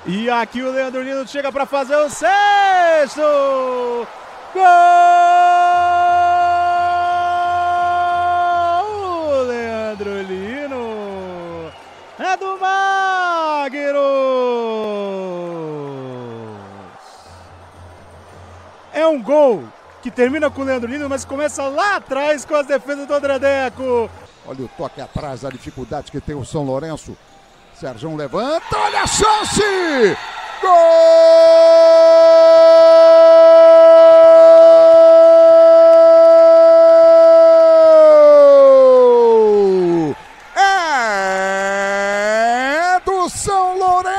E aqui o Leandro Lino chega para fazer o sexto! Gol! Leandro Lino! É do Magros! É um gol que termina com o Leandro Lino, mas começa lá atrás com as defesas do André Deco. Olha o toque atrás, a dificuldade que tem o São Lourenço. Sérgio levanta, olha a chance! Gol! É do São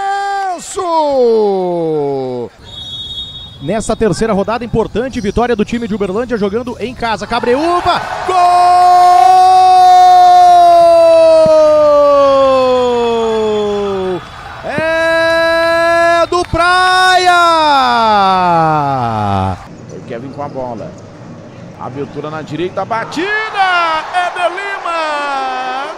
Lourenço! Nessa terceira rodada importante, vitória do time de Uberlândia jogando em casa. Cabreúva, gol! É do Praia! O Kevin com a bola. Abertura na direita, batida! É de Lima!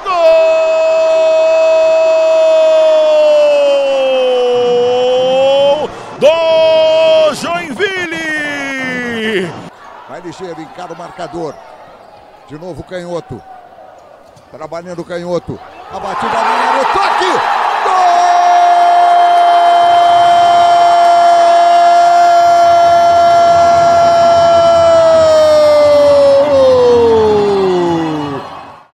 Gol! Do Joinville! Vai ligeiro, encara o marcador. De novo o canhoto. Trabalhando o canhoto. A batida na área,